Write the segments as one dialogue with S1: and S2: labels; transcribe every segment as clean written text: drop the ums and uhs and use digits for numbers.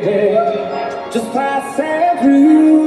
S1: just passing through.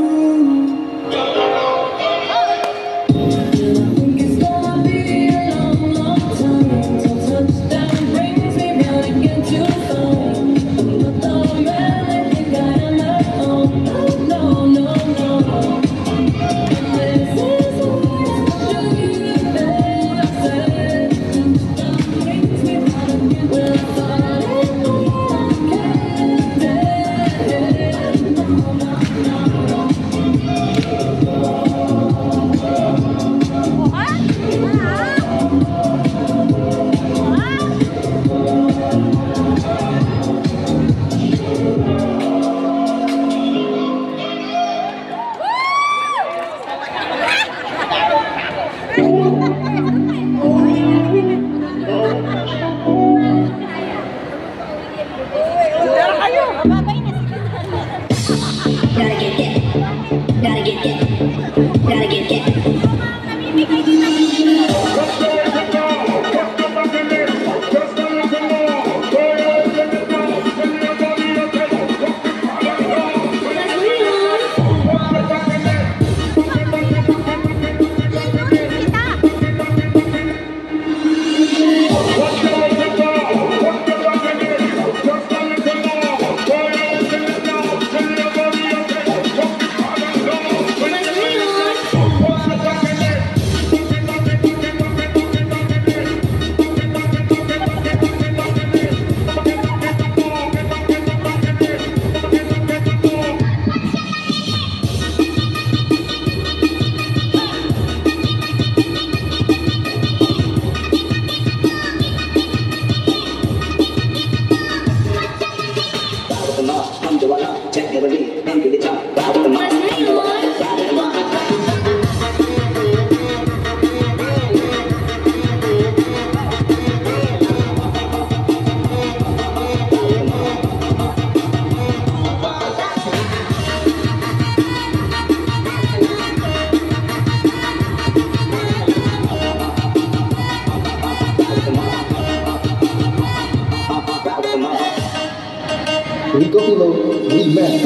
S2: Rico Pilo Remix.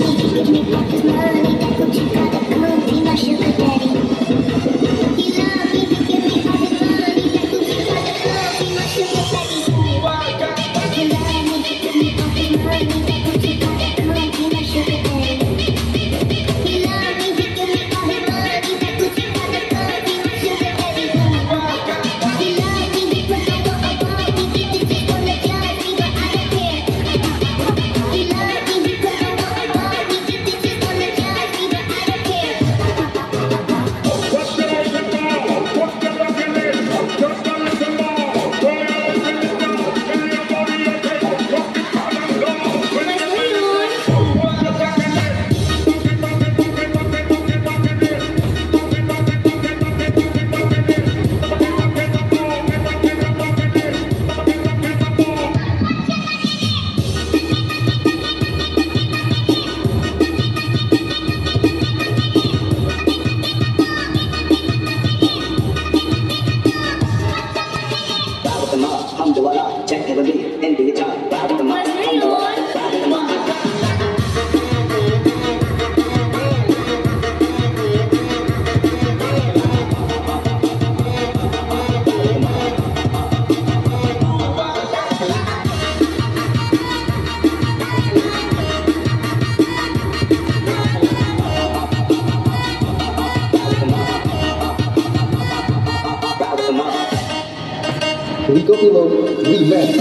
S2: Rico Pilo Remix.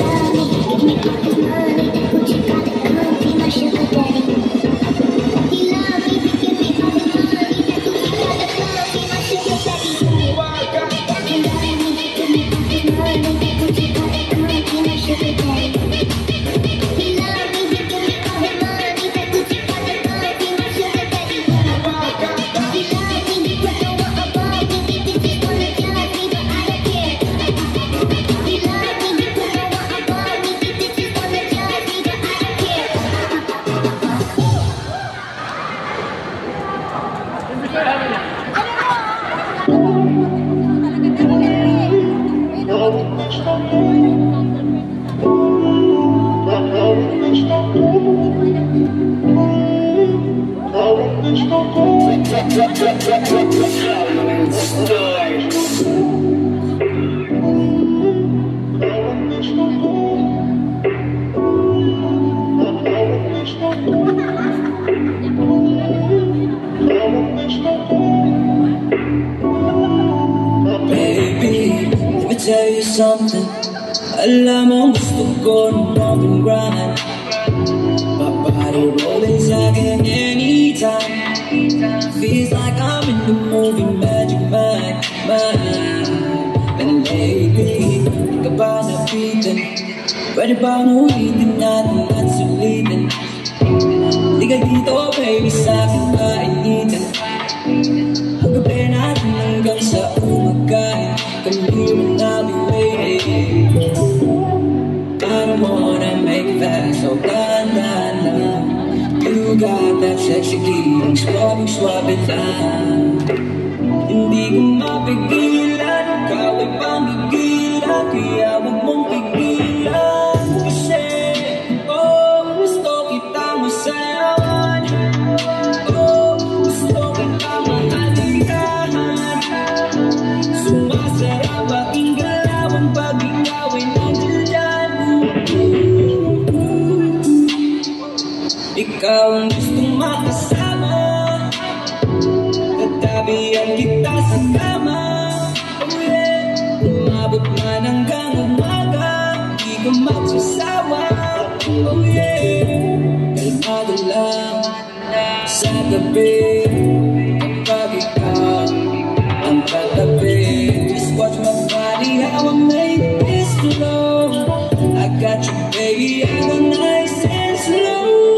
S3: Baby, let me tell you something. Alam mo gusto ko ng bump and grind. Body rolling sa'kin anytime. Feels like I'm in the movie Magic Mike. And lately, di ka ba nabitin? Pwede bang ulitin natin at sulitin? Di ka dito baby sa'kin kainitin. Ang gabi natin hanggang sa umagahin. Kaliwan I'll be waiting. I don't wanna make it fast, so nah. You got that sexy feeling, swab it lang. Hindi ko mapigilan, ikaw ay panggigilan. Kaya huwag mong pigilan. Kasi, gusto kitang masayawan. Gusto kitang mahalikan. Sumasarap aking galawan pag ikaw ay nandiyan. Ikaw ang gustong makasama. Tatabihan kita sa kama. Oh yeah, umabot man hanggang umaga. Di ka magsasawa. Oh yeah, kalmado lang sa gabi. Kapag ikaw ang katabi, just watch my body, how I make this flow. I got you baby, I go nice and slow.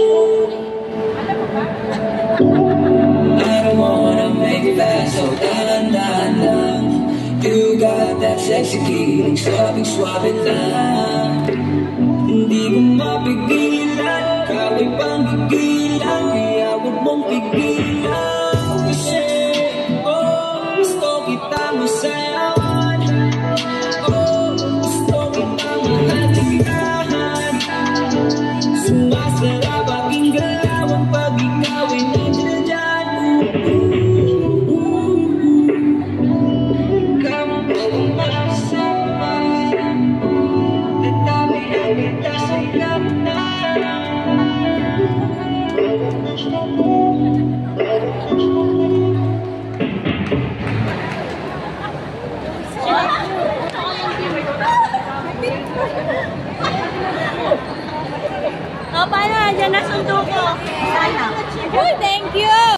S3: I don't wanna make it fast, so nah. You got that sexy feeling, swab it lang. Hindi ko mapigilan, ikaw ay panggigilan. Kaya huwag mong pigilan.